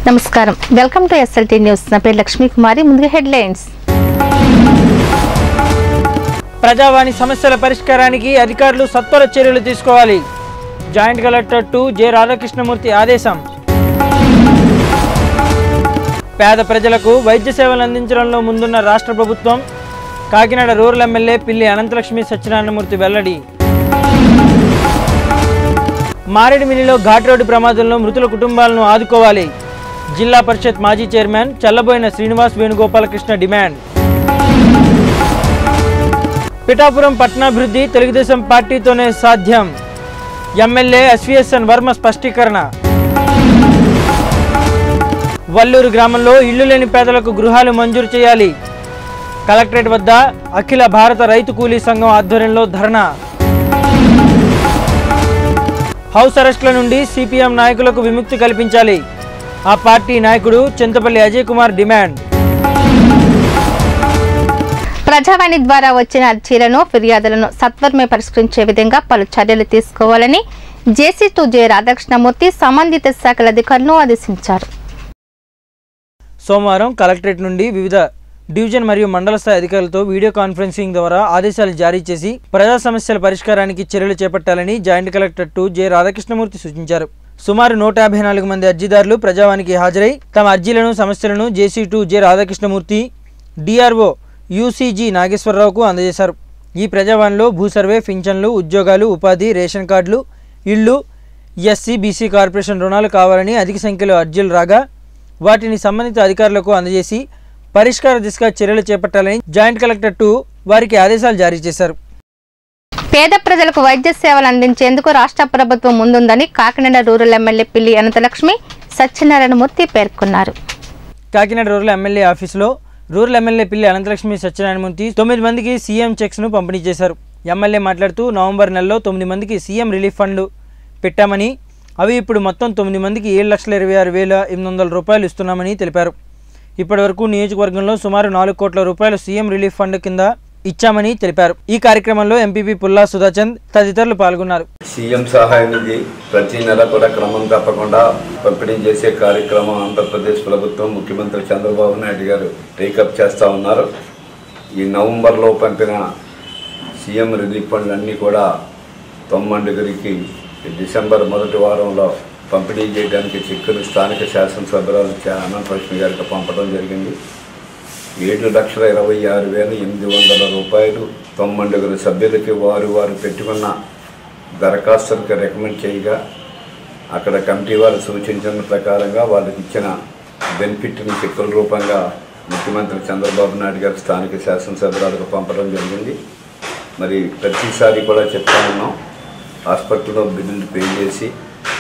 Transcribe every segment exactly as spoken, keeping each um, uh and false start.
నమస్కారం welcome to SLT news నా పేరు లక్ష్మీ కుమారి ముందుగా హెడ్లైన్స్ ప్రజావాణి సమస్యల పరిష్కారానికి అధికారులు సత్వర చర్యలు తీసుకోవాలి joint collector two J Radhakrishnamurthy ఆదేశం పేద ప్రజలకు వైద్య సేవలు అందించడంలో ముందున్న రాష్ట్ర ప్రభుత్వం కాకినాడ రూరల్ ఎమ్మెల్యే పిల్లి అనంతలక్ష్మి సత్యనారాయణమూర్తి వెల్లడి మారేడుమిల్లిలో ఘాట్ రోడ్డు ప్రమాదంలో మృతుల కుటుంబాలను ఆదుకోవాలి జిల్లా పరిషత్ మాజీ చైర్మన్ చల్లబోయిన శ్రీనివాస్ వేణుగోపాలకృష్ణ డిమాండ్ పిఠాపురం పట్టణాభివృద్ధి తెలుగుదేశం పార్టీతోనే సాధ్యం ఎమ్మెల్యే ఎస్వీఎస్ఎన్ వర్మ స్పష్టీకరణ వల్లూరు గ్రామంలో ఇళ్లు లేని పేదలకు గృహాలు మంజూరు చేయాలి కలెక్టరేట్ వద్ద అఖిల భారత రైతు కూలీ సంఘం ఆధ్వర్యంలో ధర్నా హౌస్ అరెస్టుల నుండి సిపిఎం నాయకులకు విముక్తి కల్పించాలి ఆ పార్టీ నాయకుడు చింతపల్లి అజయ్ కుమార్ డిమాండ్ ప్రజావాణి ద్వారా వచ్చిన అర్జీలను ఫిర్యాదులను సత్వరమే పరిష్కరించే విధంగా పలు చర్యలు తీసుకోవాలని జేసీ టు జె రాధాకృష్ణమూర్తి సంబంధిత శాఖల అధికారులను ఆదేశించారు. సోమవారం కలెక్టరేట్ నుండి వివిధ డివిజన్ మరియు మండల స్థాయి అధికారులతో వీడియో కాన్ఫరెన్సింగ్ ద్వారా ఆదేశాలు జారీ చేసి ప్రజా సమస్యల పరిష్కారానికి చర్యలు చేపట్టాలని joint collector two J Radhakrishnamurthy సూచించారు. సుమారు నూట యాభై నాలుగు మంది అర్జీదారులు ప్రజావానికి హాజరై తమ అర్జీలను సమస్యలను JC two J Radhakrishnamurthy DRO UCG నాగేశ్వరరావుకు అందజేశారు. ఈ ప్రజావాణిలో భూ సర్వే, పింఛన్లు, ఉద్యోగాలు, ఉపాధి, రేషన్ కార్డులు, ఇళ్లు, ఎస్సీ బీసీ కార్పొరేషన్ రుణాలు కావాలని అధిక సంఖ్యలో అర్జీలు రాగా వాటిని సంబంధిత అధికారులకు అందజేసి పరిష్కార దిశగా చర్యలు చేపట్టాలని జాయింట్ కలెక్టర్ టు వారికి ఆదేశాలు జారీ చేశారు. పేద ప్రజలకు వైద్య సేవలు అందించేందుకు రాష్ట్ర ప్రభుత్వం ముందుందని కాకినాడ రూరల్ ఎమ్మెల్యే పిల్లి అనంతలక్ష్మి సత్యనారాయణమూర్తి పేర్కొన్నారు. కాకినాడ రూరల్ ఎమ్మెల్యే ఆఫీసులో రూరల్ ఎమ్మెల్యే పిల్లి అనంతలక్ష్మి సత్యనారాయణమూర్తి తొమ్మిది మందికి సీఎం చెక్స్ను పంపిణీ చేశారు. ఎమ్మెల్యే మాట్లాడుతూ నవంబర్ నెలలో తొమ్మిది మందికి సీఎం రిలీఫ్ ఫండ్లు పెట్టామని అవి ఇప్పుడు మొత్తం తొమ్మిది మందికి ఏడు లక్షల ఇరవై ఆరు వేల ఎనిమిది వందల రూపాయలు ఇస్తున్నామని తెలిపారు. ఇప్పటి వరకు నియోజకవర్గంలో సుమారు నాలుగు కోట్ల రూపాయలు సీఎం రిలీఫ్ ఫండ్ కింద ఇచ్చామని తెలిపారు. ఈ కార్యక్రమంలో ఎంపీపీ పుల్లా సుధాచంద్ తదితరులు పాల్గొన్నారు. సీఎం సహాయ నిధి ప్రతి నెల కూడా క్రమం తప్పకుండా పంపిణీ చేసే కార్యక్రమం ఆంధ్రప్రదేశ్ ప్రభుత్వం ముఖ్యమంత్రి చంద్రబాబు నాయుడు గారు టేకప్ చేస్తూ ఉన్నారు. ఈ నవంబర్లో పంపిన సీఎం రిలీఫ్ ఫండ్లు అన్నీ కూడా తొమ్మండుగురికి డిసెంబర్ మొదటి వారంలో పంపిణీ చేయడానికి చెక్కులు స్థానిక శాసనసభ్యురాలు అనంతలక్ష్మి గారికి పంపడం జరిగింది. ఏడు లక్షల ఇరవై ఆరు వేల ఎనిమిది వందల రూపాయలు తొమ్మండుగురు సభ్యులకి వారు వారు పెట్టుకున్న దరఖాస్తులకు రికమెండ్ చేయగా అక్కడ కమిటీ వారు సూచించిన ప్రకారంగా వాళ్ళకి ఇచ్చిన బెనిఫిట్ని చెక్కుల రూపంగా ముఖ్యమంత్రి చంద్రబాబు నాయుడు గారు స్థానిక శాసనసభ్యురాలకు పంపడం జరిగింది. మరి ప్రతిసారి కూడా చెప్తా ఉన్నాం, హాస్పిటల్లో బిల్లులు పే చేసి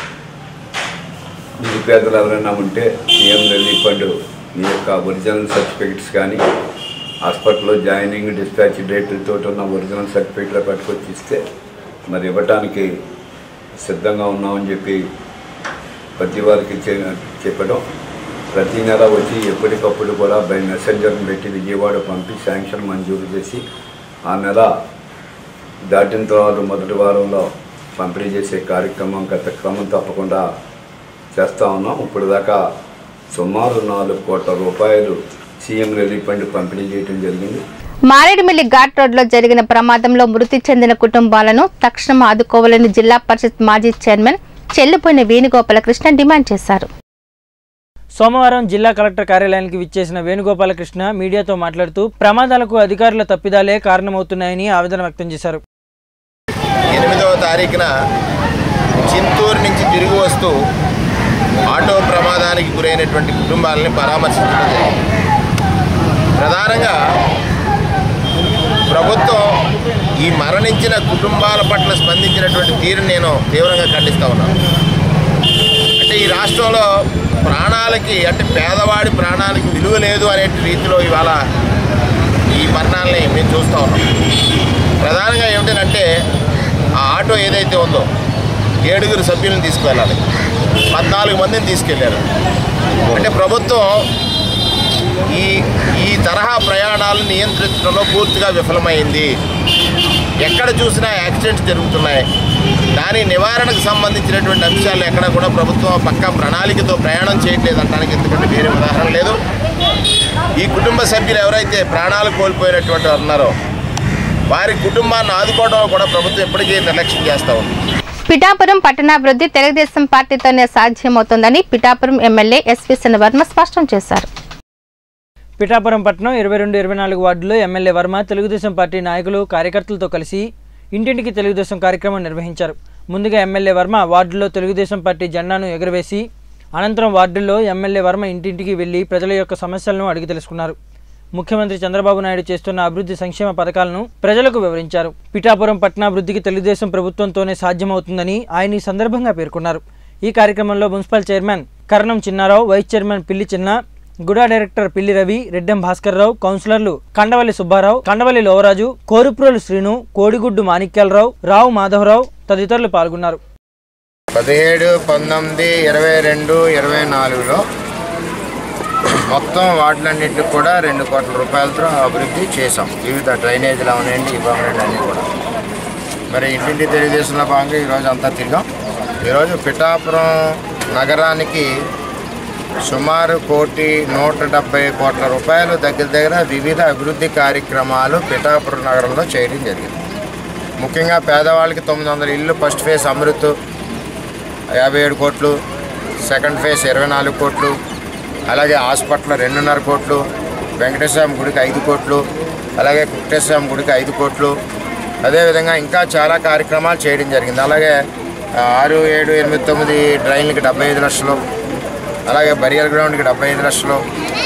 నిరుపేదలు ఎవరైనా ఉంటే సీఎం రిలీఫ్ ఫండ్ మీ యొక్క ఒరిజినల్ సర్టిఫికెట్స్ కానీ హాస్పిటల్లో జాయినింగ్ డిస్పాచ్ డేట్లతో ఉన్న ఒరిజినల్ సర్టిఫికెట్లు పట్టుకొచ్చి ఇస్తే మరి ఇవ్వటానికి సిద్ధంగా ఉన్నామని చెప్పి ప్రతి వారికి చెప్పడం, ప్రతి నెల వచ్చి ఎప్పటికప్పుడు కూడా బై మెసెంజర్ని పెట్టి విజయవాడ పంపి శాంక్షన్ మంజూరు చేసి ఆ నెల దాటిన తర్వాత మొదటి వారంలో పంపిణీ చేసే కార్యక్రమం గత క్రమం తప్పకుండా చేస్తూ ఉన్నాం. ఇప్పుడు దాకా సుమారు నాలుగు కోట్ల రూపాయలు సీఎం రిలీఫ్ ఫండ్ పంపిణీ చేయడం జరిగింది. మారేడుమిల్లి ఘాట్ రోడ్లో జరిగిన ప్రమాదంలో మృతి చెందిన కుటుంబాలను తక్షణం ఆదుకోవాలని జిల్లా పరిషత్ మాజీ చైర్మన్ చెల్లిపోయిన వేణుగోపాలకృష్ణ డిమాండ్ చేశారు. సోమవారం జిల్లా కలెక్టర్ కార్యాలయానికి విచ్చేసిన వేణుగోపాలకృష్ణ మీడియాతో మాట్లాడుతూ ప్రమాదాలకు అధికారుల తప్పిదాలే కారణమవుతున్నాయని ఆవేదన వ్యక్తం చేశారు. ఎనిమిదవ తారీఖున చింతూరు నుంచి తిరిగి వస్తూ ఆటో ప్రమాదానికి గురైనటువంటి కుటుంబాలని పరామర్శించడం జరిగింది. ప్రధానంగా ప్రభుత్వం ఈ మరణించిన కుటుంబాల పట్ల స్పందించినటువంటి తీరుని నేను తీవ్రంగా ఖండిస్తూ ఉన్నాను. అంటే ఈ రాష్ట్రంలో ప్రాణాలకి అంటే పేదవాడి ప్రాణాలకి విలువ లేదు అనే రీతిలో ఇవాళ ఈ మరణాలని మేము చూస్తూ ఉన్నాం. ప్రధానంగా ఏమిటంటే ఆ ఆటో ఏదైతే ఉందో ఏడుగురు సభ్యులను తీసుకువెళ్ళాలి, పద్నాలుగు మందిని తీసుకెళ్లారు. అంటే ప్రభుత్వం ఈ ఈ తరహా ప్రయాణాలను నియంత్రించడంలో పూర్తిగా విఫలమైంది. ఎక్కడ చూసినా యాక్సిడెంట్స్ జరుగుతున్నాయి. దాని నివారణకు సంబంధించినటువంటి అంశాలు ఎక్కడ కూడా ప్రభుత్వం పక్కా ప్రణాళికతో ప్రయాణం చేయట్లేదు అనడానికి ఎందుకంటే వేరే ఉదాహరణ లేదు. ఈ కుటుంబ సభ్యులు ఎవరైతే ప్రాణాలు కోల్పోయినటువంటి ఉన్నారో వారి కుటుంబాన్ని ఆదుకోవడంలో కూడా ప్రభుత్వం ఎప్పటికీ నిర్లక్ష్యం చేస్తూ ఉంది. పిఠాపురం పట్టణాభివృద్ధి తెలుగుదేశం పార్టీతోనే సాధ్యమవుతుందని పిఠాపురం ఎమ్మెల్యే ఎస్వి వర్మ స్పష్టం చేశారు. పిఠాపురం పట్టణం ఇరవై రెండు ఇరవై నాలుగు వార్డులో ఎమ్మెల్యే వర్మ తెలుగుదేశం పార్టీ నాయకులు కార్యకర్తలతో కలిసి ఇంటింటికి తెలుగుదేశం కార్యక్రమం నిర్వహించారు. ముందుగా ఎమ్మెల్యే వర్మ వార్డులో తెలుగుదేశం పార్టీ జెండాను ఎగురవేసి అనంతరం వార్డుల్లో ఎమ్మెల్యే వర్మ ఇంటింటికి వెళ్లి ప్రజల యొక్క సమస్యలను అడిగి తెలుసుకున్నారు. ముఖ్యమంత్రి చంద్రబాబు నాయుడు చేస్తున్న అభివృద్ధి సంక్షేమ పథకాలను ప్రజలకు వివరించారు. పిఠాపురం పట్టణాభివృద్ధికి తెలుగుదేశం ప్రభుత్వంతోనే సాధ్యమవుతుందని ఆయన ఈ సందర్భంగా పేర్కొన్నారు. ఈ కార్యక్రమంలో municipal chairman Karanam Chinnarao, vice chairman Pilli Chinna, గుడా డైరెక్టర్ పిల్లి రవి, రెడ్డెం భాస్కర్ రావు, కౌన్సిలర్లు కండవల్లి సుబ్బారావు, కండవల్లి లోవరాజు, కోరుప్రోలు శ్రీను, కోడిగుడ్డు మాణిక్యాలరావు, రావు మాధవరావు తదితరులు పాల్గొన్నారు. పదిహేడు పంతొమ్మిది ఇరవై రెండు ఇరవై నాలుగులో మొత్తం వార్డులన్నింటికి కూడా రెండు కోట్ల రూపాయలతో అభివృద్ధి చేశాం. వివిధ డ్రైనేజీలు అవనండి ఇవ్వనండి అన్నీ కూడా. మరి ఇంటింటి తెలుగుదేశంలో భాగంగా ఈరోజు అంతా తిరిగాం. ఈరోజు పిఠాపురం నగరానికి సుమారు కోటి నూట డెబ్బై కోట్ల రూపాయలు దగ్గర దగ్గర వివిధ అభివృద్ధి కార్యక్రమాలు పిఠాపురం నగరంలో చేయడం జరిగింది. ముఖ్యంగా పేదవాళ్ళకి తొమ్మిది వందల ఇళ్ళు ఫస్ట్ ఫేజ్ అమృత్ యాభై ఏడు కోట్లు, సెకండ్ ఫేజ్ ఇరవై నాలుగు కోట్లు, అలాగే హాస్పిటల్ రెండున్నర కోట్లు, వెంకటేశ్వర గుడికి ఐదు కోట్లు, అలాగే కుట్టేశ్వర గుడికి ఐదు కోట్లు, అదేవిధంగా ఇంకా చాలా కార్యక్రమాలు చేయడం జరిగింది. అలాగే ఆరు ఏడు ఎనిమిది తొమ్మిది డ్రైన్లకి డెబ్బై ఐదు లక్షలు, అలాగే బరియల్ గ్రౌండ్కి డెబ్బై ఐదు లక్షలు,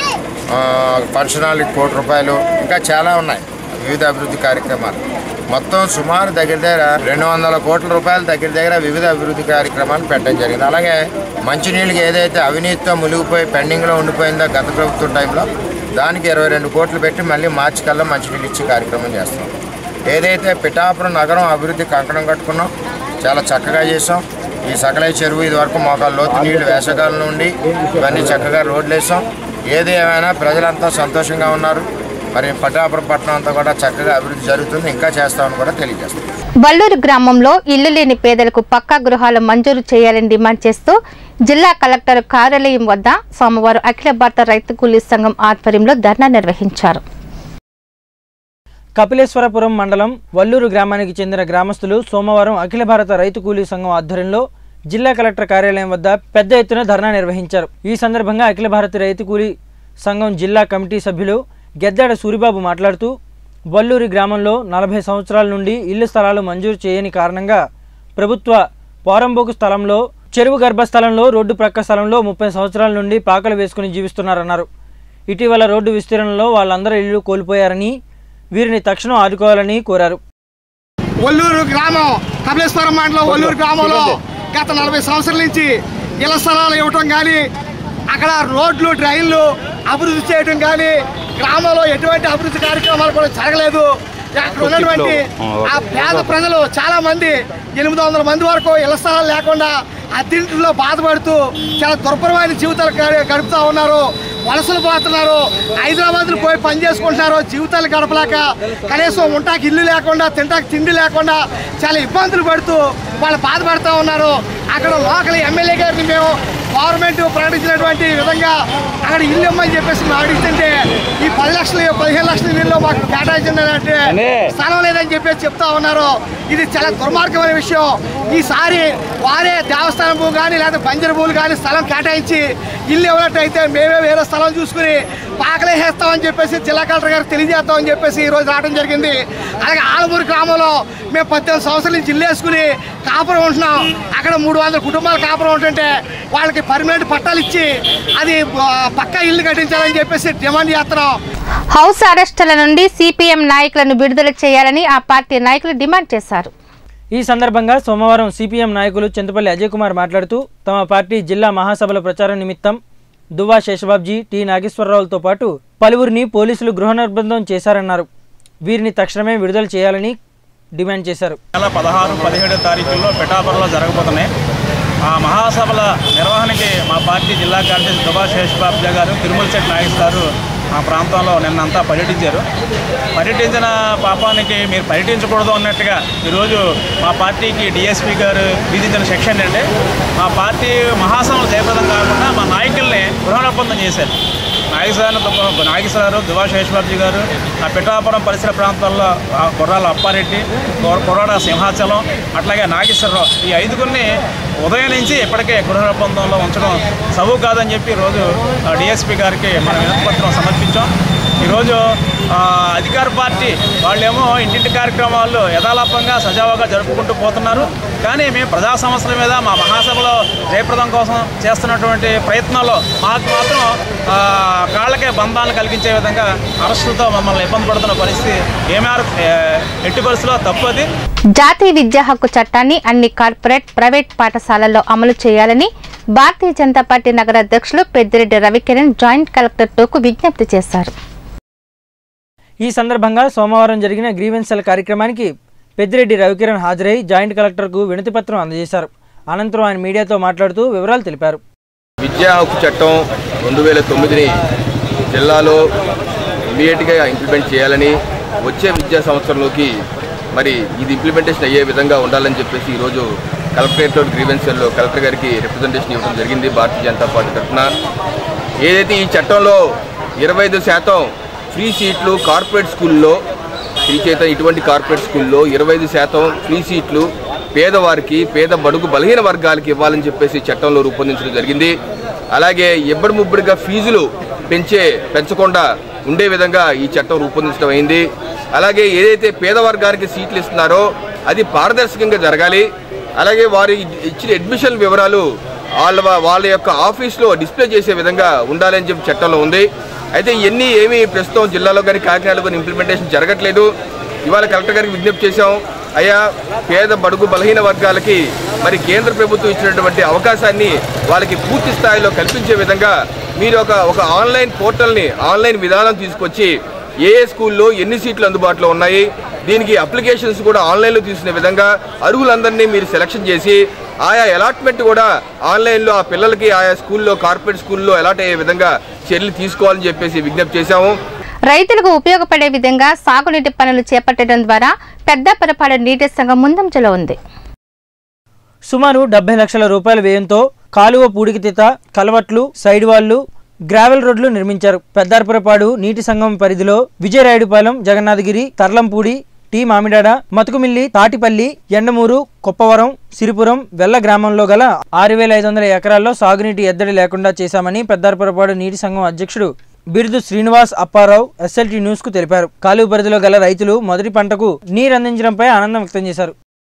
ఫంక్షన్ హాల్కి కోటి రూపాయలు, ఇంకా చాలా ఉన్నాయి వివిధ అభివృద్ధి కార్యక్రమాలు. మొత్తం సుమారు దగ్గర దగ్గర రెండు వందల కోట్ల రూపాయలు దగ్గర దగ్గర వివిధ అభివృద్ధి కార్యక్రమాలు పెట్టడం జరిగింది. అలాగే మంచినీళ్ళకి ఏదైతే అవినీతితో మునిగిపోయి పెండింగ్లో ఉండిపోయిందో గత ప్రభుత్వం టైంలో దానికి ఇరవై రెండు కోట్లు పెట్టి మళ్ళీ మార్చి కల్లా మంచినీళ్ళు ఇచ్చే కార్యక్రమం చేస్తాం. ఏదైతే పిఠాపురం నగరం అభివృద్ధి కంకణం కట్టుకున్నాం చాలా చక్కగా చేసాం. ఈ సకలై చెరువు ఇది వరకు మోకాళ్ళ లోతు నీళ్లు వేసవకాలం నుండి ఇవన్నీ చక్కగా రోడ్లు వేసాం. ఏది ఏమైనా ప్రజలంతా సంతోషంగా ఉన్నారు. మరి పిఠాపురం పట్టణం అంతా కూడా చక్కగా అభివృద్ధి జరుగుతుంది, ఇంకా చేస్తామని కూడా తెలియజేస్తాం. వల్లూరు గ్రామంలో ఇల్లు లేని పేదలకు పక్కా గృహాలు మంజూరు చేయాలని డిమాండ్ చేస్తూ జిల్లా కలెక్టర్ కార్యాలయం వద్ద సోమవారం అఖిల భారత రైతు కూలీ సంఘం ఆధ్వర్యంలో ధర్నా నిర్వహించారు. కపిలేశ్వరపురం మండలం వల్లూరు గ్రామానికి చెందిన గ్రామస్తులు సోమవారం అఖిల భారత రైతు కూలీ సంఘం ఆధ్వర్యంలో జిల్లా కలెక్టర్ కార్యాలయం వద్ద పెద్ద ఎత్తున ధర్నా నిర్వహించారు. ఈ సందర్భంగా అఖిల భారత రైతు కూలీ సంఘం జిల్లా కమిటీ సభ్యులు గెద్దాడ సూరిబాబు మాట్లాడుతూ వల్లూరు గ్రామంలో నలభై సంవత్సరాల నుండి ఇళ్ల స్థలాలు మంజూరు చేయని కారణంగా ప్రభుత్వ పోరంబోకు స్థలంలో, చెరువు గర్భ స్థలంలో, రోడ్డు ప్రక్క స్థలంలో ముప్పై సంవత్సరాల నుండి పాకలు వేసుకుని జీవిస్తున్నారన్నారు. ఇటీవల రోడ్డు విస్తీర్ణంలో వాళ్ళందరూ ఇళ్లు కోల్పోయారని వీరిని తక్షణం ఆదుకోవాలని కోరారు. వల్లూరు గ్రామం కపిలేశ్వరం మండలం వల్లూరు గ్రామంలో గత నలభై సంవత్సరాల నుంచి ఇళ్ల స్థలాలు ఇవ్వటం కానీ, అక్కడ రోడ్లు డ్రైన్లు అభివృద్ధి చేయడం కానీ, గ్రామంలో ఎటువంటి అభివృద్ధి కార్యక్రమాలు కూడా జరగలేదు. అక్కడ ఉన్నటువంటి ఆ పేద ప్రజలు చాలా మంది ఎనిమిది వందల మంది వరకు ఇళ్ల స్థలాలు లేకుండా అద్దెంట్లో బాధపడుతూ చాలా దుర్భరమైన జీవితాలు గడుపుతూ ఉన్నారు. వలసలు పోతున్నారు, హైదరాబాద్లో పోయి పని చేసుకుంటున్నారు. జీవితాలు గడపలేక కనీసం ఉంటాకి ఇల్లు లేకుండా, తింటాకి తిండి లేకుండా చాలా ఇబ్బందులు పడుతూ వాళ్ళు బాధపడుతూ ఉన్నారు. అక్కడ లోకల్ ఎమ్మెల్యే గారిని మేము గవర్నమెంట్ ప్రకటించినటువంటి విధంగా అక్కడ ఇల్లు ఇమ్మని చెప్పేసి మేము అడిగితే ఈ పది లక్షలు పదిహేను లక్షల ఇల్లు మాకు కేటాయించండి అంటే స్థలం లేదని చెప్పేసి చెప్తా ఉన్నారు. ఇది చాలా దుర్మార్గమైన విషయం. ఈసారి వారే దేవస్థానం భూమి కానీ లేదా బంజరు భూములు కానీ స్థలం కేటాయించి ఇల్లు ఇవ్వనట్టయితే మేమే వేరే స్థలం చూసుకుని పాకలేసేస్తామని చెప్పేసి జిల్లా కలెక్టర్ గారికి తెలియజేస్తామని చెప్పేసి ఈరోజు రావడం జరిగింది. అలాగే ఆలమూరు గ్రామంలో మేము పద్దెనిమిది సంవత్సరాల నుంచి ఇల్లు వేసుకుని కాపురం ఉంటున్నాం. అక్కడ మూడు వందల కుటుంబాలు కాపురం ఉంటుంటే వాళ్ళకి పర్మనెంట్ పట్టాలు ఇచ్చి అది పక్కా ఇల్లు కట్టించాలని చెప్పేసి డిమాండ్ చేస్తున్నాం. హౌస్ అరెస్టుల నుండి సిపిఎం నాయకులను విడుదల చేయాలని ఆ పార్టీ నాయకులు డిమాండ్ చేశారు. ఈ సందర్భంగా సోమవారం సిపిఎం నాయకులు చింతపల్లి అజయ్ కుమార్ మాట్లాడుతూ తమ పార్టీ జిల్లా మహాసభల ప్రచారం నిమిత్తం దువ్వా శేషబాబ్జీ, టి నాగేశ్వరరావులతో పాటు పలువురిని పోలీసులు గృహ నిర్బంధం చేశారన్నారు. వీరిని తక్షణమే విడుదల చేయాలని డిమాండ్ చేశారు. నెల పదహారు పదిహేడో తారీఖుల్లో పిఠాపురంలో జరగబోతున్నాయి. ఆ మహాసభల నిర్వహణకి మా పార్టీ జిల్లా కార్యదర్శి దువ్వా శేషబాబ్జీ గారు, తిరుమల శెట్టి నాగేశ్వర గారు ఆ ప్రాంతంలో నిన్నంతా పర్యటించారు. పర్యటించిన పాపానికి మీరు పర్యటించకూడదు అన్నట్టుగా ఈరోజు మా పార్టీకి డిఎస్పీ గారు విధించిన సెక్షన్ అంటే మా పార్టీ మహాసభలు జయప్రదం కాకుండా మా నాయకుల్ని గృహనిర్బంధం చేశారు. నాగేశ్వర నాగేశ్వరరావు దువా శేషబాబుజీ గారు ఆ పిఠాపురం పరిసర ప్రాంతాల్లో కొర్రాల అప్పారెడ్డి, కొర్రాడ సింహాచలం, అట్లాగే నాగేశ్వరరావు ఈ ఐదుగురిని ఉదయం నుంచి ఇప్పటికే గృహ నిర్బంధంలో ఉంచడం సబు కాదని చెప్పి ఈరోజు డిఎస్పీ గారికి మనం వినతిపత్రం సమర్పించాం. ఈరోజు అధికార పార్టీ వాళ్ళేమో ఇంటింటి కార్యక్రమాలు యథాలాపంగా సజావుగా జరుపుకుంటూ పోతున్నారు. కానీ మేము ప్రజా సమస్యల మీద మా మహాసభలో జయప్రదం కోసం చేస్తున్నటువంటి ప్రయత్నంలో మాకు మాత్రం కాళ్ళకే బంధాలను కలిగించే విధంగా అరెస్టులతో మమ్మల్ని ఇబ్బంది పడుతున్న పరిస్థితి ఏమారు ఎట్టి పరిస్థితుల్లో తప్పది. జాతీయ విద్యా హక్కు చట్టాన్ని అన్ని కార్పొరేట్, ప్రైవేట్ పాఠశాలల్లో అమలు చేయాలని భారతీయ జనతా పార్టీ నగర అధ్యక్షులు పెద్దిరెడ్డి రవికిరణ్ జాయింట్ కలెక్టర్ టూకు విజ్ఞప్తి చేశారు. ఈ సందర్భంగా సోమవారం జరిగిన గ్రీవెన్సెల్ కార్యక్రమానికి పెద్దిరెడ్డి రవికిరణ్ హాజరై జాయింట్ కలెక్టర్కు వినతిపత్రం అందజేశారు. అనంతరం ఆయన మీడియాతో మాట్లాడుతూ వివరాలు తెలిపారు. విద్యా హక్కు చట్టం రెండు వేల తొమ్మిదిని జిల్లాలో ఇమీడియట్గా ఇంప్లిమెంట్ చేయాలని, వచ్చే విద్యా సంవత్సరంలోకి మరి ఇది ఇంప్లిమెంటేషన్ అయ్యే విధంగా ఉండాలని చెప్పేసి ఈరోజు కలెక్టరేట్లో గ్రీవెన్సెల్లో కలెక్టర్ గారికి రిప్రజెంటేషన్ ఇవ్వడం జరిగింది. భారతీయ జనతా పార్టీ తరఫున ఏదైతే ఈ చట్టంలో ఇరవై ఐదు శాతం ఫ్రీ సీట్లు కార్పొరేట్ స్కూల్లో, శ్రీ చేత ఇటువంటి కార్పొరేట్ స్కూల్లో ఇరవై ఐదు శాతం ఫ్రీ సీట్లు పేదవారికి, పేద బడుగు బలహీన వర్గాలకి ఇవ్వాలని చెప్పేసి చట్టంలో రూపొందించడం జరిగింది. అలాగే ఇబ్బడి ముబ్బడిగా ఫీజులు పెంచే పెంచకుండా ఉండే విధంగా ఈ చట్టం రూపొందించడం అయింది. అలాగే ఏదైతే పేద వర్గానికి సీట్లు ఇస్తున్నారో అది పారదర్శకంగా జరగాలి. అలాగే వారి ఇచ్చిన అడ్మిషన్ వివరాలు వాళ్ళ వాళ్ళ యొక్క ఆఫీస్లో డిస్ప్లే చేసే విధంగా ఉండాలని చెప్పి చట్టంలో ఉంది. అయితే ఇవన్నీ ఏమీ ప్రస్తుతం జిల్లాలో కానీ కాకినాడలో కానీ ఇంప్లిమెంటేషన్ జరగట్లేదు. ఇవాళ కలెక్టర్ గారికి విజ్ఞప్తి చేశాం, అయ్యా పేద బడుగు బలహీన వర్గాలకి మరి కేంద్ర ప్రభుత్వం ఇచ్చినటువంటి అవకాశాన్ని వాళ్ళకి పూర్తి స్థాయిలో కల్పించే విధంగా మీరు ఒక ఒక ఆన్లైన్ పోర్టల్ని, ఆన్లైన్ విధానం తీసుకొచ్చి ఏ ఏ స్కూల్లో ఎన్ని సీట్లు అందుబాటులో ఉన్నాయి, దీనికి అప్లికేషన్స్ కూడా ఆన్లైన్లో తీసుకునే విధంగా అర్హులందరినీ మీరు సెలక్షన్ చేసి ఆయా అలాట్మెంట్ కూడా ఆన్లైన్లో ఆ పిల్లలకి ఆయా స్కూల్లో, కార్పొరేట్ స్కూల్లో అలాట్ అయ్యే విధంగా చర్యలు తీసుకోవాలని చెప్పేసి విజ్ఞప్తి చేశాము. రైతులకు ఉపయోగపడే విధంగా సాగునీటి పనులు చేపట్టడం ద్వారా పెద్దాపురపాడు నీటి సంఘం ముందంజలో ఉంది. సుమారు డెబ్బై లక్షల రూపాయల వ్యయంతో కాలువ పూడికితీత, కలవట్లు, సైడ్ వాళ్లు, గ్రావెల్ రోడ్లు నిర్మించారు. పెద్దాపురపాడు నీటి సంఘం పరిధిలో విజయరాయుడుపాలెం, జగన్నాథగిరి, తర్లంపూడి, టీ మామిడాడ, మతుకుమిల్లి, తాటిపల్లి, ఎండమూరు, కొప్పవరం, సిరిపురం, వెల్ల గ్రామంలో గల ఆరు వేల ఐదు వందల ఎకరాల్లో సాగునీటి ఎద్దడి లేకుండా చేశామని పెద్దాపురపాడు నీటి సంఘం అధ్యక్షుడు బిరుదు శ్రీనివాస్ అప్పారావు ఎస్ఎల్టీ న్యూస్ కు తెలిపారు. కాలువ పరిధిలో గల రైతులు మొదటి పంటకు నీరు అందించడంపై ఆనందం వ్యక్తం చేశారు.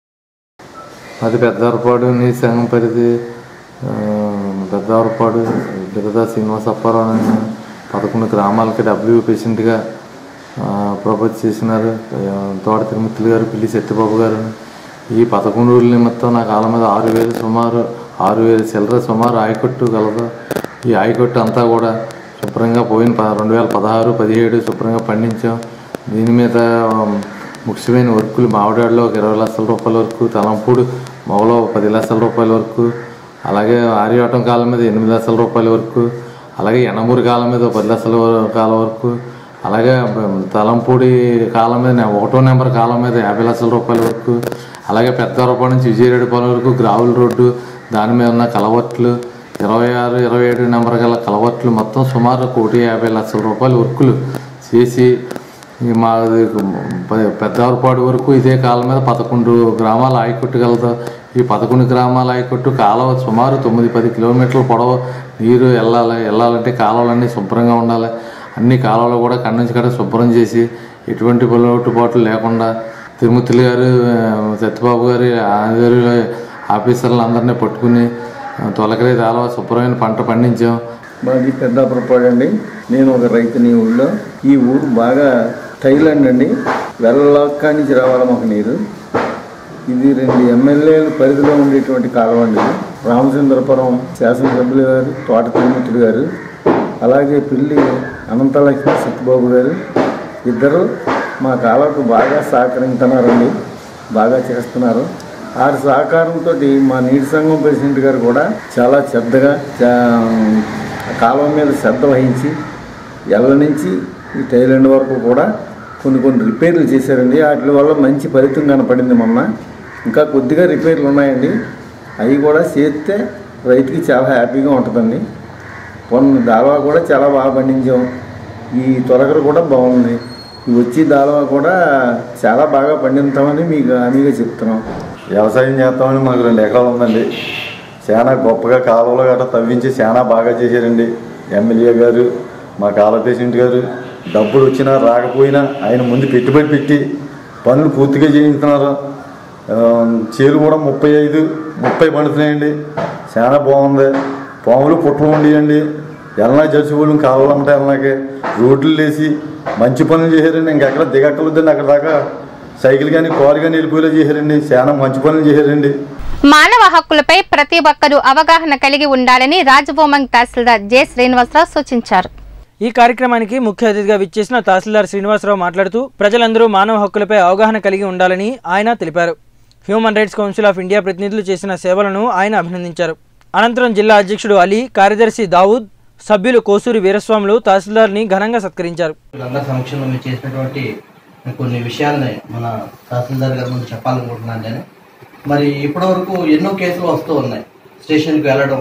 అది పెద్దాపురపాడు నీటి సంఘం పరిధి పెద్దాపురపాడు బిరుదు శ్రీనివాస్ అప్పారావు అని పదకొండు గ్రామాలకి డబ్ల్యూ పేషెంట్గా ప్రపోజ్ చేసినారు. తోట తిరుమతులు గారు, పిల్లి సత్యబాబు గారు. ఈ పదకొండు రోజుల నిమిత్తం నా కాలం మీద ఆరు వేలు సుమారు ఆరు వేలు చిల్లర సుమారు ఆయకట్టు కలదు. ఈ ఆయకట్టు అంతా కూడా శుభ్రంగా పోయిన ప రెండు వేల పదహారు పదిహేడు శుభ్రంగా పండించాం. దీని మీద ముఖ్యమైన వర్కులు మామిడాడులో ఒక ఇరవై లక్షల రూపాయల వరకు, తలంపూడు మొగలో పది లక్షల రూపాయల వరకు, అలాగే ఆర్యవటం కాలం మీద ఎనిమిది లక్షల రూపాయల వరకు, అలాగే ఎనమూరు కాలం మీద పది లక్షల కాలం వరకు, అలాగే తలంపూడి కాలం మీద ఒకటో నెంబర్ కాలం మీద యాభై లక్షల రూపాయల వరకు, అలాగే పెద్దాపురపాడు నుంచి విజయరెడ్డిపాలెం వరకు గ్రావుల్ రోడ్డు, దాని మీద ఉన్న కలవట్లు, ఇరవై ఆరు ఇరవై ఏడు నెంబర్ గల కలవట్లు మొత్తం సుమారు కోటి యాభై లక్షల రూపాయల వర్కులు చేసి మా పెద్దాపురపాడు వరకు ఇదే కాలం మీద పదకొండు గ్రామాల ఆయకట్టు కలదు. ఈ పదకొండు గ్రామాల ఆయకట్టు కాలువ సుమారు తొమ్మిది పది కిలోమీటర్ల పొడవు నీరు వెళ్ళాలి. వెళ్ళాలంటే కాలువలన్నీ శుభ్రంగా ఉండాలి. అన్ని కాలువలు కూడా కన్ను నుంచి కడ శుభ్రం చేసి ఎటువంటి లోటుపాట్లు లేకుండా తిరుమతులు గారు, సత్యబాబు గారి ఆధ్వర్యంలో ఆఫీసర్లు అందరినీ పట్టుకుని తొలకరి కాలువ శుభ్రమైన పంట పండించాం. మాది పెద్దాపురపాడు అండి. నేను ఒక రైతుని ఊళ్ళో. ఈ ఊరు బాగా థైలాండ్ అండి. వెళ్ళక్క నుంచి రావాలి మాకు నీరు. ఇది రెండు ఎమ్మెల్యేల పరిధిలో ఉండేటువంటి కాలువ అండి. రామచంద్రపురం శాసనసభ్యులు గారు, తోట తిరుమతులు గారు, అలాగే పిల్లి అనంతలక్ష్మి సత్యబాబు గారు ఇద్దరు మా కాలువకు బాగా సహకరించుతున్నారండి, బాగా చేస్తున్నారు. వారి సహకారంతో మా నీటి సంఘం ప్రెసిడెంట్ గారు కూడా చాలా శ్రద్ధగా కాలువ మీద శ్రద్ధ వహించి ఎల్ల నుంచి ఈ థైలాండ్ వరకు కూడా కొన్ని కొన్ని రిపేర్లు చేశారండి. వాటి వల్ల మంచి ఫలితం కనపడింది. మొన్న ఇంకా కొద్దిగా రిపేర్లు ఉన్నాయండి, అవి కూడా చేస్తే రైతుకి చాలా హ్యాపీగా ఉంటుందండి. కొన్ని దాల్వా కూడా చాలా బాగా పండించాం. ఈ తొలకర కూడా బాగుంది. ఈ వచ్చి దాల్వా కూడా చాలా బాగా పండిస్తామని మీకు హామీగా చెప్తున్నాం. వ్యవసాయం చేస్తామని మాకు రెండు ఎకరాలు ఉందండి. చాలా గొప్పగా కాలువలు గట్రా తవ్వించి చాలా బాగా చేశారండి ఎమ్మెల్యే గారు, మా కాలువ పేషెంట్ గారు. డబ్బులు వచ్చినా రాకపోయినా ఆయన ముందు పెట్టుబడి పెట్టి పనులు పూర్తిగా చేయించుతున్నారు. చేలు కూడా ముప్పై ఐదు ముప్పై పండుతున్నాయండి. చాలా బాగుంది. పాములు పుట్టలు ఉండేయండి. ఎల్లా జరుచుకోవడం కాలువలు ఉంటాయి. ఎల్లాకే రోడ్లు వేసి మంచి పనులు చేశారండి. ఇంకెక్కడ దిగక్కర్లేదండి. అక్కడ దాకా సైకిల్ కానీ కారు కానీ వెళ్ళిపోయేలా చేశారండి. చాలా మంచి పనులు చేశారండి. మానవ హక్కులపై ప్రతి ఒక్కరూ అవగాహన కలిగి ఉండాలని రాజభవన్ తహసీల్దార్ జె శ్రీనివాసరావు సూచించారు. ఈ కార్యక్రమానికి ముఖ్య అతిథిగా విచ్చేసిన తహసీల్దార్ శ్రీనివాసరావు మాట్లాడుతూ ప్రజలందరూ మానవ హక్కులపై అవగాహన కలిగి ఉండాలని ఆయన తెలిపారు. Human rights council of India ప్రతినిధులు చేసిన సేవలను ఆయన అభినందించారు. అనంతరం జిల్లా అధ్యక్షుడు అలీ, కార్యదర్శి దావూద్, సభ్యులు కోసూరి వీరస్వాములు తహసీల్దార్ని ఘనంగా సత్కరించారు. సమక్షంలో మీరు చేసినటువంటి కొన్ని విషయాలని మన తహసీల్దార్ గారి ముందు చెప్పాలనుకుంటున్నాను నేను. మరి ఇప్పటి వరకు ఎన్నో కేసులు వస్తూ ఉన్నాయి. స్టేషన్కి వెళ్ళడం,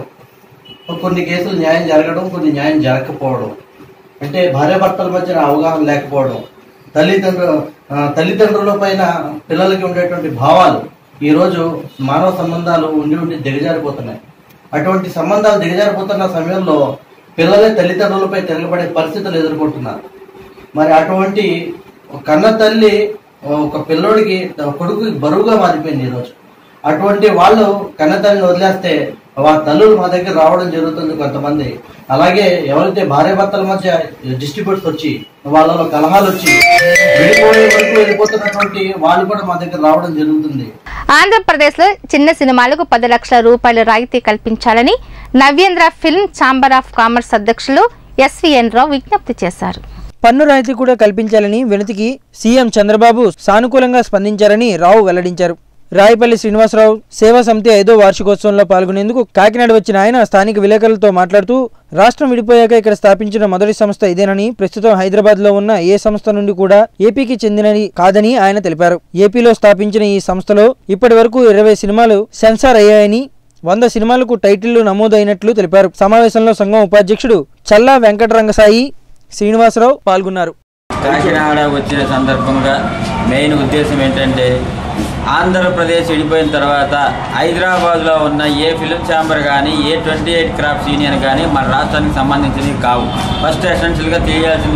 కొన్ని కేసులు న్యాయం జరగడం, కొన్ని న్యాయం జరగకపోవడం, అంటే భార్యాభర్తల మధ్యన అవగాహన లేకపోవడం, తల్లిదండ్రులు తల్లిదండ్రుల పైన పిల్లలకి ఉండేటువంటి భావాలు ఈరోజు మానవ సంబంధాలు ఉండి ఉండి దిగజారిపోతున్నాయి. అటువంటి సంబంధాలు దిగజారిపోతున్న సమయంలో పిల్లలే తల్లిదండ్రులపై తిరగబడే పరిస్థితులు ఎదుర్కొంటున్నారు. మరి అటువంటి కన్న తల్లి ఒక పిల్లోడికి కొడుకు బరువుగా మారిపోయింది ఈరోజు. అటువంటి వాళ్ళు కన్న తల్లిని వదిలేస్తే వాళ్ళ తల్లులు మా దగ్గర రావడం జరుగుతుంది కొంతమంది. అలాగే ఎవరైతే భార్య భర్తల మధ్య డిస్ట్రిబ్యూట్స్ వచ్చి వాళ్ళలో కలహాలు వచ్చి విడిపోయే వరకు వెళ్ళిపోతున్నటువంటి వాళ్ళు కూడా మా దగ్గర రావడం జరుగుతుంది. ఆంధ్రప్రదేశ్ లో చిన్న సినిమాలకు పది లక్షల రూపాయల రాయితీ కల్పించాలని Navyendra film chamber of commerce అధ్యక్షులు ఎస్వీఎన్ రావు విజ్ఞప్తి చేశారు. పన్ను రాయితీ కూడా కల్పించాలని వినతికి సీఎం చంద్రబాబు సానుకూలంగా స్పందించారని రావు వెల్లడించారు. రాయపల్లి శ్రీనివాసరావు సేవా సమితి ఐదో వార్షికోత్సవంలో పాల్గొనేందుకు కాకినాడ వచ్చిన ఆయన స్థానిక విలేకరులతో మాట్లాడుతూ రాష్ట్రం విడిపోయాక ఇక్కడ స్థాపించిన మొదటి సంస్థ ఇదేనని, ప్రస్తుతం హైదరాబాద్ లో ఉన్న ఏ సంస్థ నుండి కూడా ఏపీకి చెందినది కాదని ఆయన తెలిపారు. ఏపీలో స్థాపించిన ఈ సంస్థలో ఇప్పటి వరకు ఇరవై సినిమాలు సెన్సార్ అయ్యాయని, వంద సినిమాలకు టైటిళ్లు నమోదైనట్లు తెలిపారు. సమావేశంలో సంఘం ఉపాధ్యక్షుడు చల్లా వెంకటరంగసాయి శ్రీనివాసరావు పాల్గొన్నారు. కాకినాడ వచ్చిన సందర్భంగా మెయిన్ ఉద్దేశం ఏంటంటే ఆంధ్రప్రదేశ్ విడిపోయిన తర్వాత హైదరాబాద్లో ఉన్న ఏ ఫిల్మ్ ఛాంబర్ కానీ, ఏ ట్వంటీ ఎయిట్ క్రాఫ్ట్స్ యూనియన్ కానీ మన రాష్ట్రానికి సంబంధించినవి కావు. ఫస్ట్ ఎసెన్షియల్గా తెలియాల్సింది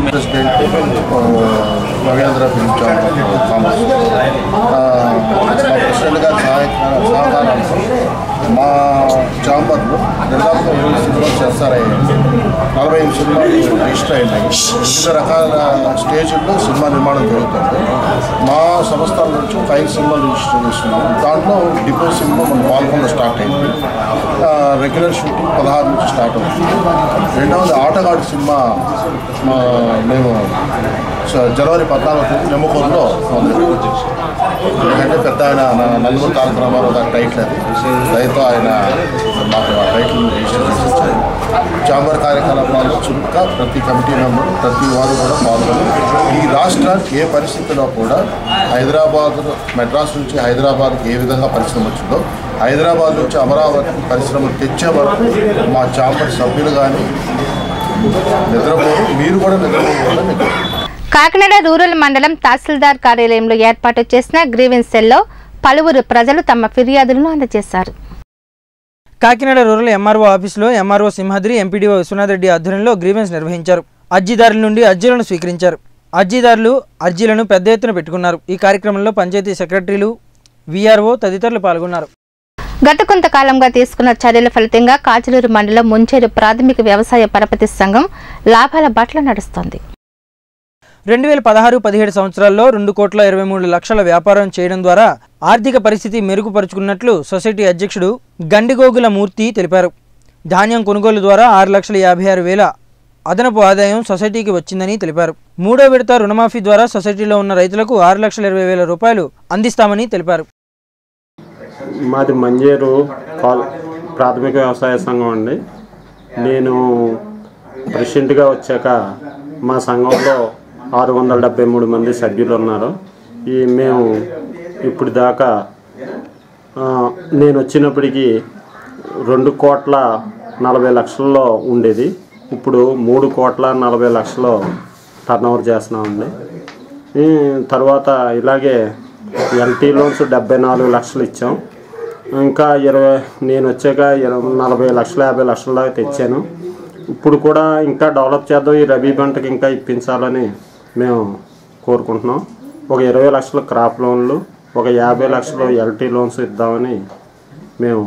నవ్యేంద్ర ఫిల్మ్ ఛాంబర్ కామర్స్ ప్రెసిడెంట్గా సహకారాలతో మా ఛాంబర్లో దాదాపు ఇరవై సినిమాలు చేస్తారయ్యాయి. నలభై ఐదు సినిమాలు రిజిస్టర్ అయినాయి. వివిధ రకాల స్టేజ్ల్లో సినిమా నిర్మాణం జరుగుతుంది. మా సంస్థల నుంచి ఒక ఐదు సినిమాలు రిజిస్టర్ చేస్తున్నాం. దాంట్లో డిపో సినిమా మన పాల్గొండ స్టార్ట్ అయింది. రెగ్యులర్ షూటింగ్ పదహారు నుంచి స్టార్ట్ అవుతుంది. రెండవది ఆటగాడు సినిమా మేము జనవరి పద్నాలుగు తేదీ నెమ్మకూరులో మొదలు. ఎందుకంటే పెద్ద ఆయన నందమూరి తారక రామారావు గారి టైటిల్ అది. దయతో ఆయన మాకు ఆ టైటిల్ రిజిస్టర్ చేసి ఛాంబర్ కార్యకలాపాల్లో చురుగ్గా ప్రతి కమిటీ మెంబర్ ప్రతి వారు కూడా పాల్గొని ఈ రాష్ట్రానికి ఏ పరిస్థితిలో కూడా హైదరాబాద్ మెడ్రాస్ నుంచి హైదరాబాద్కి ఏ విధంగా పరిశ్రమ వచ్చిందో హైదరాబాద్ నుంచి అమరావతి పరిశ్రమలు తెచ్చే వరకు మా ఛాంబర్ సభ్యులు కానీ నిద్రపోరు, మీరు కూడా నిద్రపోవాలని. కాకినాడ రూరల్ మండలం తహసీల్దార్ కార్యాలయంలో ఏర్పాటు చేసిన గ్రీవెన్స్ సెల్లో పలువురు ప్రజలు తమ ఫిర్యాదులను అందజేశారు. కాకినాడ రూరల్ ఎంఆర్ఓ ఆఫీసులో ఎంఆర్ఓ సింహాద్రి, ఎంపీడీఓ విశ్వనాథ్ రెడ్డి ఆధ్వర్యంలో గ్రీవెన్స్ నిర్వహించారు. అర్జీదారుల నుండి అర్జీలను స్వీకరించారు. అర్జీదారులు అర్జీలను పెద్ద ఎత్తున పెట్టుకున్నారు. ఈ కార్యక్రమంలో పంచాయతీ సెక్రటరీలు, వీఆర్ఓ తదితరులు పాల్గొన్నారు. గత కొంతకాలంగా తీసుకున్న చర్యల ఫలితంగా కాజలూరు మండలం ముంచేరు ప్రాథమిక వ్యవసాయ పరపతి సంఘం లాభాల బాటలో నడుస్తోంది. రెండు వేల పదహారు పదిహేడు సంవత్సరాల్లో రెండు కోట్ల ఇరవై మూడు లక్షల వ్యాపారం చేయడం ద్వారా ఆర్థిక పరిస్థితి మెరుగుపరుచుకున్నట్లు సొసైటీ అధ్యక్షుడు గండిగోగుల మూర్తి తెలిపారు. ధాన్యం కొనుగోలు ద్వారా ఆరు లక్షల యాభై ఆరు వేల అదనపు ఆదాయం సొసైటీకి వచ్చిందని తెలిపారు. మూడో విడత రుణమాఫీ ద్వారా సొసైటీలో ఉన్న రైతులకు ఆరు లక్షల ఇరవై వేల రూపాయలు అందిస్తామని తెలిపారు. మాది మంజేరు ప్రాథమిక వ్యవసాయ సంఘం అండి. నేను ప్రెసిడెంట్గా వచ్చాక మా సంఘంలో ఆరు వందల డెబ్బై మూడు మంది సభ్యులు ఉన్నారు. ఈ మేము ఇప్పుడు దాకా నేను వచ్చినప్పటికీ రెండు కోట్ల నలభై లక్షల్లో ఉండేది, ఇప్పుడు మూడు కోట్ల నలభై లక్షలు టర్న్ ఓవర్ చేస్తున్నామండి. తర్వాత ఇలాగే ఎల్టీ లోన్స్ డెబ్బై నాలుగు లక్షలు ఇచ్చాం. ఇంకా ఇరవై నేను వచ్చాక ఇరవై నలభై లక్షల యాభై లక్షల దాకా తెచ్చాను. ఇప్పుడు కూడా ఇంకా డెవలప్ చేద్దాం, ఈ రబీ పంటకి ఇంకా ఇప్పించాలని మేము కోరుకుంటున్నాం. ఒక ఇరవై లక్షల క్రాప్ లోన్లు, ఒక యాభై లక్షలు ఎల్టీ లోన్స్ ఇద్దామని మేము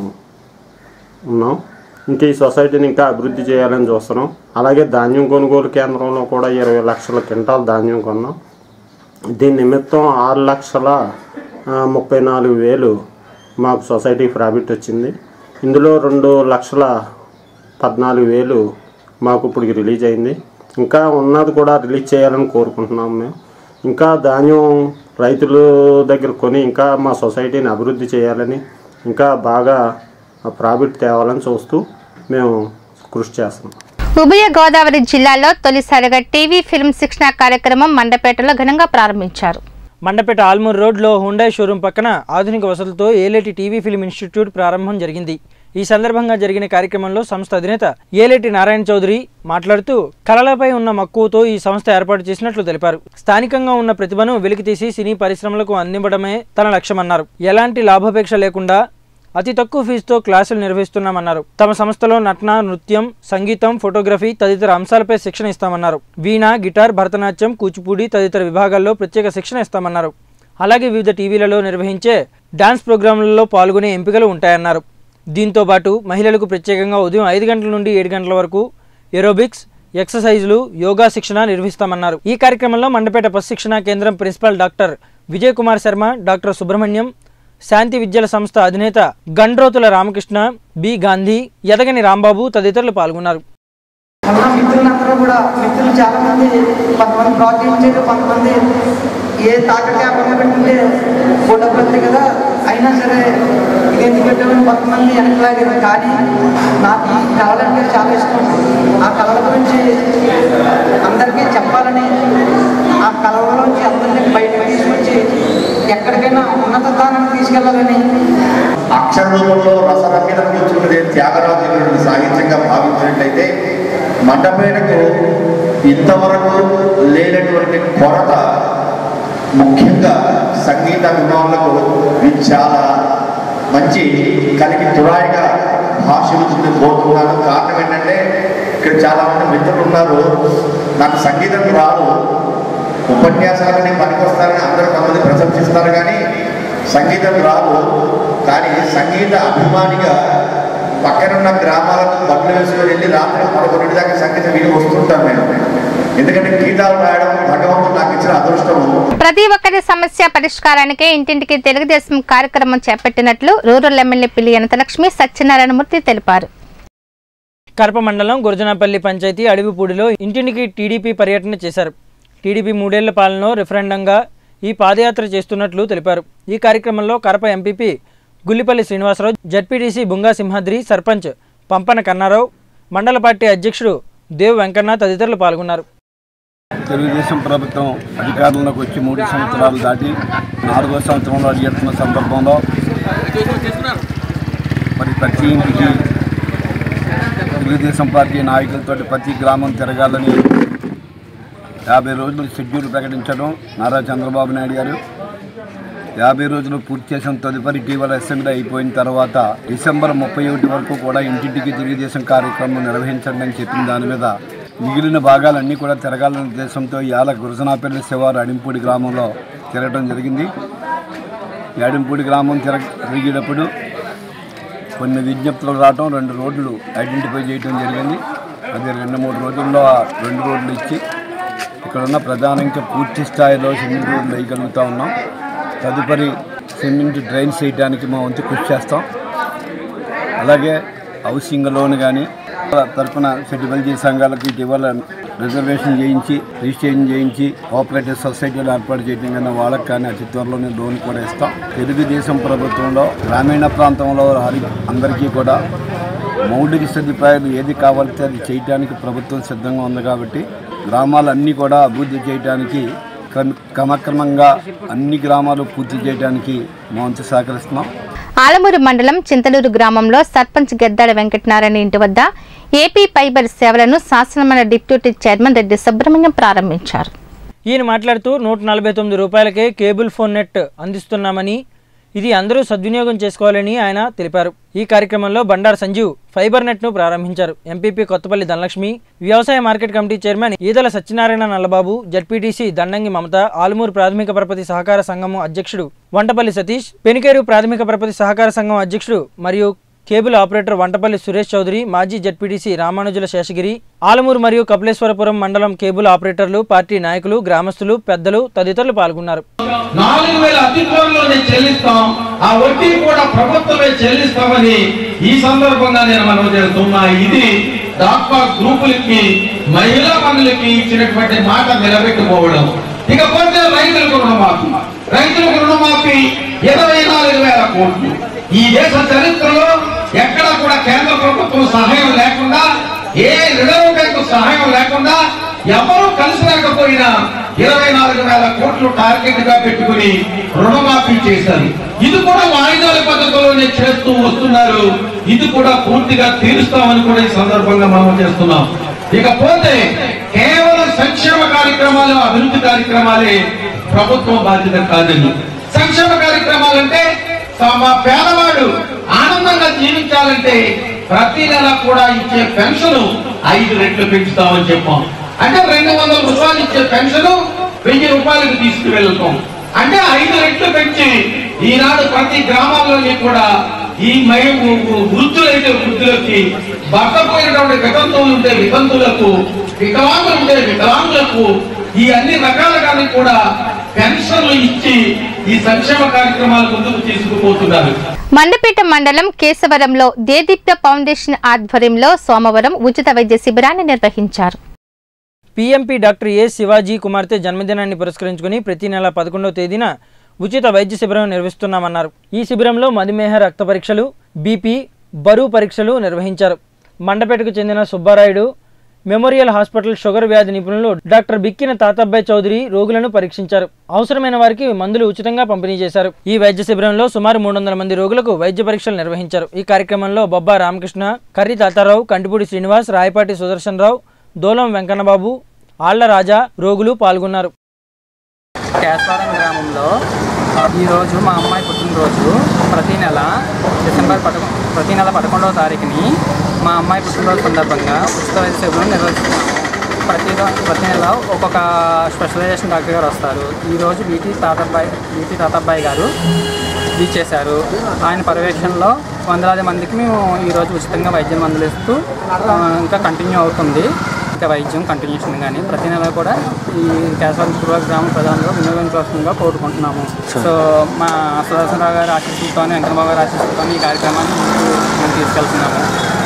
ఉన్నాం. ఇంకా ఈ సొసైటీని ఇంకా అభివృద్ధి చేయాలని చూస్తున్నాం. అలాగే ధాన్యం కొనుగోలు కేంద్రంలో కూడా ఇరవై లక్షల క్వింటాల్ ధాన్యం కొన్నాం. దీని నిమిత్తం ఆరు లక్షల ముప్పై నాలుగు వేలు మాకు సొసైటీ ప్రాఫిట్ వచ్చింది. ఇందులో రెండు లక్షల పద్నాలుగు వేలు మాకు ఇప్పుడు రిలీజ్ అయింది. ఇంకా ఉన్నది కూడా రిలీజ్ చేయాలని కోరుకుంటున్నాం. మేము ఇంకా ధాన్యం రైతుల దగ్గర కొని ఇంకా మా సొసైటీని అభివృద్ధి చేయాలని, ఇంకా బాగా ప్రాఫిట్ తేవాలని చూస్తూ మేము కృషి చేస్తున్నాం. ఉభయ గోదావరి జిల్లాలో తొలిసారిగా టీవీ ఫిల్మ్ శిక్షణ కార్యక్రమం మండపేటలో ఘనంగా ప్రారంభించారు. మండపేట ఆల్మూర్ రోడ్లో హుండాయ్ షోరూం పక్కన ఆధునిక వసతులతో ఏలేటి టీవీ ఫిల్మ్ ఇన్స్టిట్యూట్ ప్రారంభం జరిగింది. ఈ సందర్భంగా జరిగిన కార్యక్రమంలో సంస్థ అధినేత ఏలేటి నారాయణ చౌదరి మాట్లాడుతూ కళలపై ఉన్న మక్కువతో ఈ సంస్థ ఏర్పాటు చేసినట్లు తెలిపారు. స్థానికంగా ఉన్న ప్రతిభను వెలికితీసి సినీ పరిశ్రమలకు అందించడమే తన లక్ష్యమన్నారు. ఎలాంటి లాభాపేక్ష లేకుండా అతి తక్కువ ఫీజుతో క్లాసులు నిర్వహిస్తున్నామన్నారు. తమ సంస్థలో నటన, నృత్యం, సంగీతం, ఫోటోగ్రఫీ తదితర అంశాలపై శిక్షణ ఇస్తామన్నారు. వీణ, గిటార్, భరతనాట్యం, కూచిపూడి తదితర విభాగాల్లో ప్రత్యేక శిక్షణ ఇస్తామన్నారు. అలాగే వివిధ టీవీలలో నిర్వహించే డాన్స్ ప్రోగ్రాంలలో పాల్గొనే ఎంపికలు ఉంటాయన్నారు. దీంతో పాటు మహిళలకు ప్రత్యేకంగా ఉదయం ఐదు గంటల నుండి ఏడు గంటల వరకు ఏరోబిక్స్, ఎక్సర్సైజులు, యోగా శిక్షణ నిర్వహిస్తామన్నారు. ఈ కార్యక్రమంలో మండపేట పశు శిక్షణ కేంద్రం principal doctor Vijay Kumar Sharma, doctor Subrahmanyam, శాంతి విద్యల సంస్థ అధినేత గండ్రోతుల రామకృష్ణ, బి గాంధీ, యదగని రాంబాబు తదితరులు పాల్గొన్నారు. మిత్రులందరూ కూడా మిత్రులు చాలా మంది కొంతమంది ప్రోత్సహించారు, కొంతమంది ఏ తాకట్టు వ్యాపారంలో పెట్టుకుంటే ఫోటో వస్తాయి కదా, అయినా సరే ఇది ఎందుకు పెట్టామని కొంతమంది వెనకలాగారు. కానీ నాకు ఈ కళలంటే చాలా ఇష్టం. ఆ కళల గురించి అందరికీ చెప్పాలని, ఆ కళలోంచి అందరినీ బయటకు తీసుకొచ్చి ఎక్కడికైనా ఉన్నత స్థానానికి తీసుకెళ్లాలని. అక్షర రూపంలో రసరంగితం కూర్చున్నదే త్యాగరాజు సాహిత్యంగా భావించినట్లయితే మండపేటకు ఇంతవరకు లేనటువంటి కొరత ముఖ్యంగా సంగీత అభిమానులకు ఇది చాలా మంచి కలిగి తురాయిగా భాషించింది కోరుతున్నాను. కారణం ఏంటంటే ఇక్కడ చాలామంది మిత్రులు ఉన్నారు, నాకు సంగీతం రాదు, ఉపన్యాసాలని పనికొస్తారని అందరూ కొంతమంది ప్రశంసిస్తారు, కానీ సంగీతం రాదు. కానీ సంగీత అభిమానిగా పక్కనున్న గ్రామాలకు బట్టలు వేసుకొని వెళ్ళి రాత్రి పదకొండు దాకా సంగీతం విని వస్తుంటాను నేను. ఎందుకంటే గీతాలు రాయడం భగవంతుడు నాకు ఇచ్చిన అదృష్టం. ప్రతి ఒక్కరి సమస్య పరిష్కారానికి ఇంటింటికి తెలుగుదేశం కార్యక్రమం చేపట్టినట్లు రూరల్ ఎమ్మెల్యే పిల్లి అనంతలక్ష్మి సత్యనారాయణమూర్తి తెలిపారు. కరప మండలం గురజనపల్లి పంచాయతీ అడవిపూడిలో ఇంటింటికి టీడీపీ పర్యటన చేశారు. టీడీపీ మూడేళ్ల పాలనలో రిఫరెండంగా ఈ పాదయాత్ర చేస్తున్నట్లు తెలిపారు. ఈ కార్యక్రమంలో కరప ఎంపీపీ గుల్లిపల్లి శ్రీనివాసరావు, జడ్పీటీసీ బుంగా సింహాద్రి, సర్పంచ్ పంపన కన్నారావు, మండల పార్టీ అధ్యక్షుడు దేవ్ వెంకన్న తదితరులు పాల్గొన్నారు. తెలుగుదేశం ప్రభుత్వం అధికారంలోకి వచ్చి మూడు సంవత్సరాలు దాటి నాలుగో సంవత్సరంలో అడిగేస్తున్న సందర్భంలో మరి ప్రతి ఇంటికి తెలుగుదేశం పార్టీ నాయకులతో ప్రతి గ్రామం తిరగాలని యాభై రోజులు షెడ్యూల్ ప్రకటించడం నారా చంద్రబాబు నాయుడు గారు. యాభై రోజులు పూర్తి చేసిన తదుపరి ఇటీవల అసెంబ్లీ అయిపోయిన తర్వాత డిసెంబర్ ముప్పై ఒకటి వరకు కూడా ఇంటింటికి తెలుగుదేశం కార్యక్రమం నిర్వహించండి అని చెప్పిన దాని మీద మిగిలిన భాగాలన్నీ కూడా తిరగాలనే ఉద్దేశంతో ఇవాళ గురజనాపల్లి శివారు అడింపూడి గ్రామంలో తిరగడం జరిగింది. ఈ అడింపూడి గ్రామం తిరగ తిరిగేటప్పుడు కొన్ని విజ్ఞప్తులు రావడం, రెండు రోడ్లు ఐడెంటిఫై చేయడం జరిగింది. అది రెండు మూడు రోజుల్లో రెండు రోడ్లు ఇచ్చి ఇక్కడున్న ప్రధానంగా పూర్తి స్థాయిలో సిమెంట్ రోడ్లు వేయగలుగుతూ ఉన్నాం. తదుపరి సిమెంట్ డ్రైన్స్ వేయడానికి మా వంతు కృషి చేస్తాం. అలాగే హౌసింగ్ లోన్ కానీ తరఫున సెటిల్మెంట్ సంఘాలకు ఇటీవల రిజర్వేషన్ చేయించి రిజిస్ట్రేషన్ చేయించి కోఆపరేటివ్ సొసైటీలు ఏర్పాటు చేయడం కన్నా వాళ్ళకి కానీ అతి త్వరలోనే లోన్ కూడా ఇస్తాం. తెలుగుదేశం ప్రభుత్వంలో గ్రామీణ ప్రాంతంలో అందరికీ కూడా మౌలిక సదుపాయాలు ఏది కావాలితే అది చేయడానికి ప్రభుత్వం సిద్ధంగా ఉంది. కాబట్టి గ్రామాలన్నీ కూడా అభివృద్ధి చేయడానికి క్రమక్రమంగా అన్ని గ్రామాలు పూర్తి చేయడానికి మా వంతు సహకరిస్తున్నాం. ఆలమూరు మండలం చింతలూరు గ్రామంలో సర్పంచ్ గెద్దాడ వెంకటనారాయణ ఇంటి వద్ద ఏపీ ఫైబర్ సేవలను శాసనమండలి డిప్యూటీ చైర్మన్ రెడ్డి సుబ్రహ్మణ్యం ప్రారంభించారు. ఈయన మాట్లాడుతూ నూట నలభై తొమ్మిది రూపాయలకే కేబుల్ ఫోన్ నెట్ అందిస్తున్నామని, ఇది అందరూ సద్వినియోగం చేసుకోవాలని ఆయన తెలిపారు. ఈ కార్యక్రమంలో బండారు సంజీవ్ ఫైబర్ నెట్ ను ప్రారంభించారు. ఎంపీపీ కొత్తపల్లి ధనలక్ష్మి, వ్యవసాయ market committee chairman Edala Satyanarayana Nallababu, ZPTC Dandangi Mamata, Alamuru ప్రాథమిక పరపతి సహకార సంఘం అధ్యక్షుడు వంటపల్లి సతీష్, పెనికేరు ప్రాథమిక పరపతి సహకార సంఘం అధ్యక్షుడు మరియు కేబుల్ ఆపరేటర్ వంటపల్లి సురేష్ చౌదరి, మాజీ జడ్పీటీసీ రామానుజుల శేషగిరి, ఆలమూరు మరియు కపిలేశ్వరపురం మండలం కేబుల్ ఆపరేటర్లు, పార్టీ నాయకులు, గ్రామస్తులు, పెద్దలు తదితరులు పాల్గొన్నారు. నాలుగు వేల అతి త్వరలోనే చెల్లిస్తాం, ఆ వడ్డీ కూడా ప్రభుత్వమే చెల్లిస్తామని ఈ సందర్భంగా నేను మనవి చేస్తున్నా. ఇది డాక్వా గ్రూపులకి, మహిళా మనులకి ఇచ్చినటువంటి మాట నిలబెట్టుకోవడం. ఇకపోతే రైతులకు రుణమాఫీ, రైతులకు రుణమాఫీ ఇరవై నాలుగు వేల కోట్లు. ఈ దేశ చరిత్రలో ఎక్కడా కూడా కేంద్ర ప్రభుత్వం సహాయం లేకుండా, ఏ రిజర్వ్ బ్యాంకు సహాయం లేకుండా, ఎవరూ కలిసి రాకపోయినా ఇరవై నాలుగు వేల కోట్లు టార్గెట్ గా పెట్టుకుని రుణమాఫీ చేశారు. ఇది కూడా వాయిదాల పద్ధతిలోనే చేస్తూ వస్తున్నారు. ఇది కూడా పూర్తిగా తీరుస్తామని కూడా ఈ సందర్భంగా మనం చేస్తున్నాం. ఇకపోతే కేవలం సంక్షేమ కార్యక్రమాలు, అభివృద్ధి కార్యక్రమాలే ప్రభుత్వం బాధ్యత కాదని, సంక్షేమ కార్యక్రమాలంటే మా పేదవాడు ఆనందంగా జీవించాలంటే ప్రతి నెల కూడా ఇచ్చే పెన్షన్ ఐదు రెట్లు పెంచుతామని చెప్పాం. అంటే రెండు వందల రూపాయలు ఇచ్చే పెన్షన్ వెయ్యి రూపాయలకు తీసుకువెళ్తాం. అంటే ఐదు రెట్లు పెంచి ఈనాడు ప్రతి గ్రామాల్లోని కూడా ఈ వృద్ధులైతే వృద్ధులకి, బట్టపోయినటువంటి వితంతువులు ఉంటే వితంతులకు, వికలాంగులు ఉంటే వికలాంగులకు, ఈ అన్ని రకాలుగానే కూడా పెన్షన్లు ఇచ్చి ఈ సంక్షేమ కార్యక్రమాల ముందుకు తీసుకుపోతున్నారు. మండపేట మండలం కేశవరంలో దేదీప్త ఫౌండేషన్ ఆధ్వర్యంలో సోమవారం ఉచిత వైద్య శిబిరాన్ని నిర్వహించారు. పీఎంపీ డాక్టర్ ఏ శివాజీ కుమార్తె జన్మదినాన్ని పురస్కరించుకుని ప్రతి నెల పదకొండవ తేదీన ఉచిత వైద్య శిబిరం నిర్వహిస్తున్నామన్నారు. ఈ శిబిరంలో మధుమేహ రక్త పరీక్షలు, బీపీ, బరువు పరీక్షలు నిర్వహించారు. మండపేటకు చెందిన సుబ్బారాయుడు మెమోరియల్ హాస్పిటల్ షుగర్ వ్యాధి నిపుణులు డాక్టర్ బిక్కిన తాతబ్బాయి చౌదరి రోగులను పరీక్షించారు. అవసరమైన వారికి మందులు ఉచితంగా పంపిణీ చేశారు. ఈ వైద్య శిబిరంలో సుమారు మూడు వందల మంది రోగులకు వైద్య పరీక్షలు నిర్వహించారు. ఈ కార్యక్రమంలో బొబ్బా రామకృష్ణ, కర్రి తాతారావు, కంటిపూడి శ్రీనివాస్, రాయపాటి సుదర్శన్ రావు, దోలం వెంకన్నబాబు, ఆళ్ల రాజా రోగులు పాల్గొన్నారు. కేశవరం గ్రామంలో ఈరోజు మా అమ్మాయి పుట్టినరోజు. ప్రతి నెల డిసెంబర్ పదకొ ప్రతి నెల పదకొండవ తారీఖుని మా అమ్మాయి పుట్టినరోజు సందర్భంగా ఉచిత వైద్య శిబిరం నిర్వహిస్తున్నాము. ప్రతి ప్రతి నెల ఒక్కొక్క స్పెషలైజేషన్ డాక్టర్ గారు వస్తారు. ఈరోజు బీటీ తాతబ్బాయి బీటీ తాతబ్బాయి గారు ఇచ్చేశారు. ఆయన పర్యవేక్షణలో వందలాది మందికి మేము ఈరోజు ఉచితంగా వైద్యం అందిస్తూ ఇంకా కంటిన్యూ అవుతుంది. ఇంకా వైద్యం కంటిన్యూషన్ కానీ ప్రతి నెల కూడా ఈ కేశవరం చుట్టుపక్కల గ్రామ ప్రజలందరూ వినియోగించవలసిందిగా కోరుకుంటున్నాము. సో మా సుదర్శనరావు గారి ఆశీస్సులతో, వెంకటబాబు గారి ఆశీస్సులతో ఈ కార్యక్రమాన్ని మేము తీసుకెళ్తున్నాము.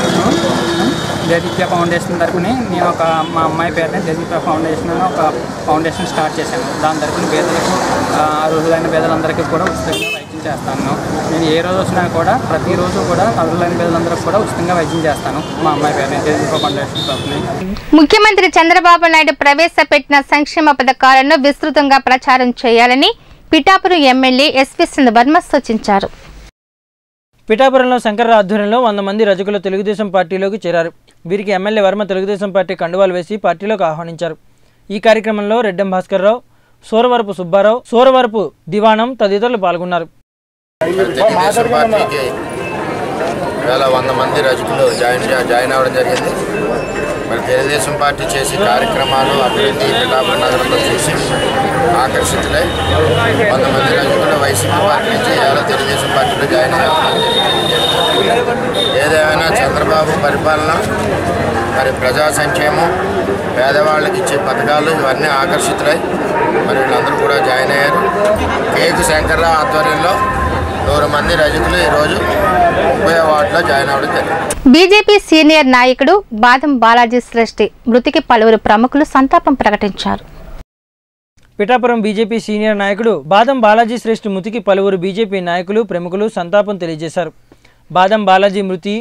దేదీప్య ఫౌండేషన్ తరఫుని నేను ఒక మా అమ్మాయి పేరుని దేదీప్య ఫౌండేషన్ అని ఒక ఫౌండేషన్ స్టార్ట్ చేశాను. దాని తరఫున పేదలకు, అర్హులైన పేదలందరికీ కూడా ఉచితంగా వైద్యం చేస్తాను. నేను ఏ రోజు వచ్చినా కూడా ప్రతిరోజు కూడా అర్హులైన పేదలందరికీ కూడా ఉచితంగా వైద్యం చేస్తాను. మా అమ్మాయి పేరుని దేదీప్య ఫౌండేషన్ తరఫున. ముఖ్యమంత్రి చంద్రబాబు నాయుడు ప్రవేశపెట్టిన సంక్షేమ పథకాలను విస్తృతంగా ప్రచారం చేయాలని పిఠాపురం ఎమ్మెల్యే ఎస్వి వర్మ సూచించారు. పిఠాపురంలో శంకర్రావు ఆధ్వర్యంలో వంద మంది రజకులు తెలుగుదేశం పార్టీలోకి చేరారు. వీరికి ఎమ్మెల్యే వర్మ తెలుగుదేశం పార్టీ కండువాలు వేసి పార్టీలోకి ఆహ్వానించారు. ఈ కార్యక్రమంలో రెడ్డెం భాస్కర్రావు, సూరవరపు సుబ్బారావు, సూరవరపు దివాణం తదితరులు పాల్గొన్నారు. తెలుగుదేశం పార్టీకి వేల వంద మంది రజకులు జాయిన్ జాయిన్ అవ్వడం జరిగింది. మరి తెలుగుదేశం పార్టీ చేసే కార్యక్రమాలు అభివృద్ధి పిఠాపురం నగరంలో చూసి ఆకర్షితులై వంద మంది రజకులు వైసీపీ పార్టీ నుంచి వేల తెలుగుదేశం పార్టీలో జాయిన్ అయ్యారు. ఏదేమైనా చంద్రబాబు పరిపాలన, మరి ప్రజా సంక్షేమం, పేదవాళ్ళకి ఇచ్చే పథకాలు ఇవన్నీ ఆకర్షితులై మరి వీళ్ళందరూ కూడా జాయిన్ అయ్యారు. కేకు శంకర్రావు ఆధ్వర్యంలో నూరు మంది రజకులు ఈరోజు ముప్పై వార్డులో జాయిన్ అవ్వడం జరిగింది. బీజేపీ సీనియర్ నాయకుడు బాదం బాలాజీ శ్రేష్ఠి మృతికి పలువురు ప్రముఖులు సంతాపం ప్రకటించారు. పిఠాపురం బీజేపీ సీనియర్ నాయకుడు బాదం బాలాజీ శ్రేష్ఠి మృతికి పలువురు బీజేపీ నాయకులు, ప్రముఖులు సంతాపం తెలియజేశారు. బాదం బాలాజీ మృతి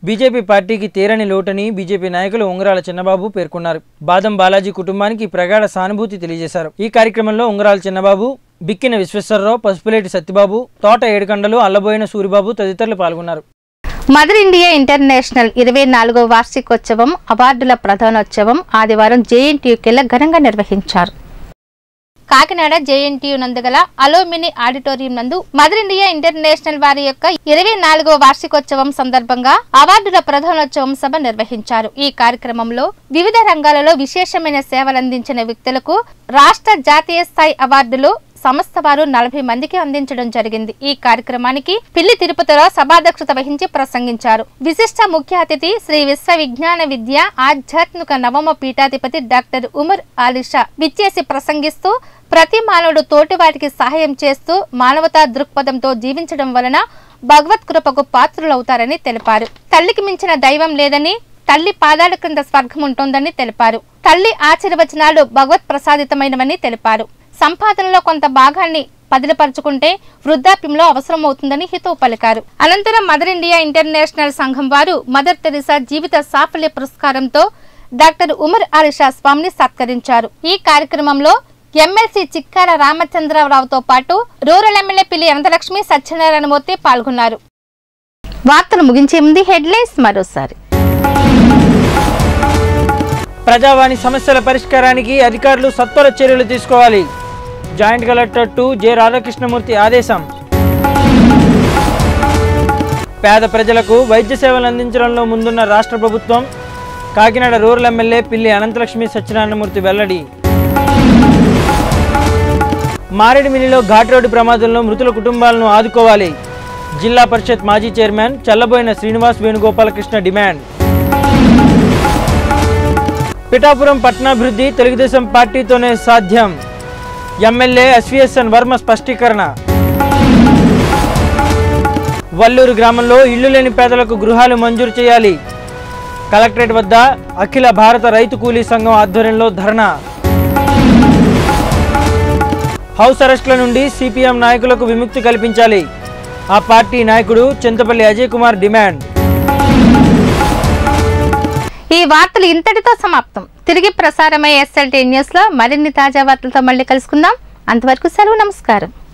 బీజేపీ పార్టీకి తీరని లోటని బీజేపీ నాయకులు ఉంగరాల చిన్నబాబు పేర్కొన్నారు. బాదం బాలాజీ కుటుంబానికి ప్రగాఢ సానుభూతి తెలియజేశారు. ఈ కార్యక్రమంలో ఉంగరాల చిన్నబాబు, బిక్కిన విశ్వేశ్వరరావు, పసుపులేటి సత్యబాబు, తోట ఏడుకండలు, అల్లబోయిన సూరిబాబు తదితరులు పాల్గొన్నారు. మదర్ ఇండియా ఇంటర్నేషనల్ ఇరవై నాలుగో వార్షికోత్సవం అవార్డుల ప్రధానోత్సవం ఆదివారం జేఎన్టీయూకెళ్ల ఘనంగా నిర్వహించారు. కాకినాడ జేఎన్టీయూ నందుగల అలోమిని ఆడిటోరియం నందు మదర్ ఇండియా ఇంటర్నేషనల్ వారి యొక్క ఇరవై నాలుగవ వార్షికోత్సవం సందర్భంగా అవార్డుల ప్రధానోత్సవం సభ నిర్వహించారు. ఈ కార్యక్రమంలో వివిధ రంగాలలో విశేషమైన సేవలందించిన వ్యక్తులకు రాష్ట్ర జాతీయ స్థాయి అవార్డులు సంస్థ వారు నలభై మందికి అందించడం జరిగింది. ఈ కార్యక్రమానికి పిల్లి తిరుపతిలో సభాధ్యక్షత వహించి ప్రసంగించారు. విశిష్ట ముఖ్య అతిథి శ్రీ విశ్వ విజ్ఞాన విద్య ఆధ్యాత్మిక నవమ పీఠాధిపతి డాక్టర్ ఉమర్ ఆలిషా విచ్చేసి ప్రసంగిస్తూ ప్రతి మానవుడు తోటి వాటికి సహాయం చేస్తూ మానవతా దృక్పథంతో జీవించడం వలన భగవత్ కృపకు పాత్రులవుతారని తెలిపారు. తల్లికి మించిన దైవం లేదని, తల్లి పాదాల క్రింద స్వర్గం ఉంటుందని తెలిపారు. తల్లి ఆశీర్వచనాలు భగవత్ ప్రసాదితమైనవని తెలిపారు. సంపాదనలో కొంత భాగాన్ని పదిలపరుచుకుంటే వృద్ధాప్యంలో అవసరమవుతుందని హితవు పలికారు. అనంతరం మదర్ ఇండియా ఇంటర్నేషనల్ సంఘం వారు మదర్ తెరిసా జీవిత సాఫల్య పురస్కారంతో డాక్టర్ ఉమర్ ఆలిషా స్వామిని సత్కరించారు. ఈ కార్యక్రమంలో ఎమ్మెల్సీ చిక్కాల రామచంద్రరావుతో పాటు రూరల్ ఎమ్మెల్యే పిల్లి అనంతలక్ష్మి, సత్యనారాయణమూర్తి పాల్గొన్నారు. వార్తలు ముగించే ముందు హెడ్లైన్స్ మరోసారి. ప్రజావాణి సమస్యల పరిష్కారానికి అధికారులు సత్వర చర్యలు తీసుకోవాలి. Joint collector two J Radhakrishnamurthy ఆదేశం. పేద ప్రజలకు వైద్య సేవలు అందించడంలో ముందున్న రాష్ట్ర ప్రభుత్వం. కాకినాడ రూరల్ ఎమ్మెల్యే పిల్లి అనంతలక్ష్మి సత్యనారాయణమూర్తి వెల్లడి. మారేడుమిల్లిలో ఘాట్ రోడ్డు ప్రమాదంలో మృతుల కుటుంబాలను ఆదుకోవాలి. జిల్లా పరిషత్ మాజీ చైర్మన్ చల్లబోయిన శ్రీనివాస్ వేణుగోపాలకృష్ణ డిమాండ్. పిఠాపురం పట్టణాభివృద్ధి తెలుగుదేశం పార్టీతోనే సాధ్యం. ఎమ్మెల్యే ఎస్వీఎస్ఎన్ వర్మ స్పష్టీకరణ. వల్లూరు గ్రామంలో ఇళ్లు లేని పేదలకు గృహాలు మంజూరు చేయాలి. కలెక్టరేట్ వద్ద అఖిల భారత రైతు కూలీ సంఘం ఆధ్వర్యంలో ధర్నా. హౌస్ అరెస్టుల నుండి సిపిఎం నాయకులకు విముక్తి కల్పించాలి. ఆ పార్టీ నాయకుడు చింతపల్లి అజయ్ కుమార్ డిమాండ్. ఈ వార్తలు ఇంతటితో సమాప్తం. తిరిగి ప్రసారమయ్యే ఎస్ఎల్టీ న్యూస్ లో మరిన్ని తాజా వార్తలతో మళ్ళీ కలుసుకుందాం. అంతవరకు సెలవు, నమస్కారం.